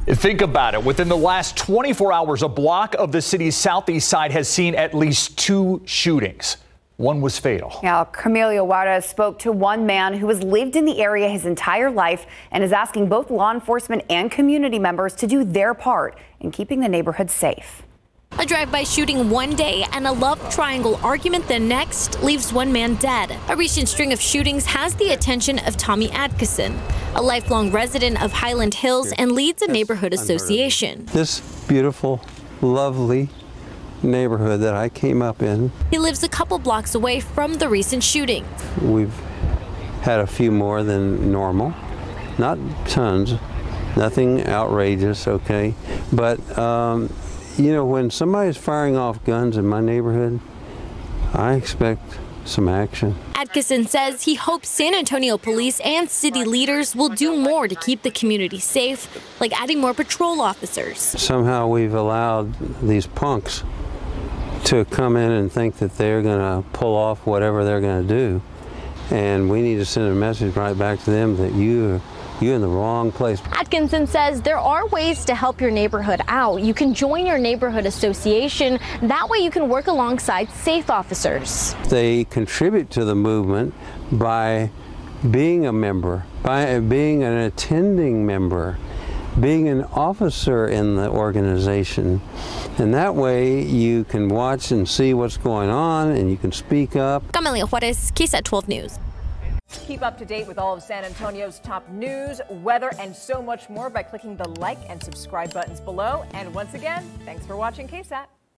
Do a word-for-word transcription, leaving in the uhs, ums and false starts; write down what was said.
Think about it. Within the last twenty-four hours, a block of the city's southeast side has seen at least two shootings. One was fatal. Now, Camilo Juarez spoke to one man who has lived in the area his entire life and is asking both law enforcement and community members to do their part in keeping the neighborhood safe. A drive-by shooting one day and a love triangle argument the next leaves one man dead. A recent string of shootings has the attention of Tommy Atkinson, a lifelong resident of Highland Hills and leads a neighborhood association. This beautiful, lovely neighborhood that I came up in. He lives a couple blocks away from the recent shooting. We've had a few more than normal, not tons, nothing outrageous, okay, but um, you know, when somebody's firing off guns in my neighborhood, I expect some action. Atkinson says he hopes San Antonio police and city leaders will do more to keep the community safe, like adding more patrol officers. Somehow we've allowed these punks to come in and think that they're going to pull off whatever they're going to do. And we need to send a message right back to them that you You're in the wrong place. Atkinson says there are ways to help your neighborhood out. You can join your neighborhood association. That way you can work alongside SAFE officers. They contribute to the movement by being a member, by being an attending member, being an officer in the organization. And that way you can watch and see what's going on and you can speak up. Camilo Juarez, KSAT twelve News. Keep up to date with all of San Antonio's top news, weather, and so much more by clicking the like and subscribe buttons below. And once again, thanks for watching KSAT.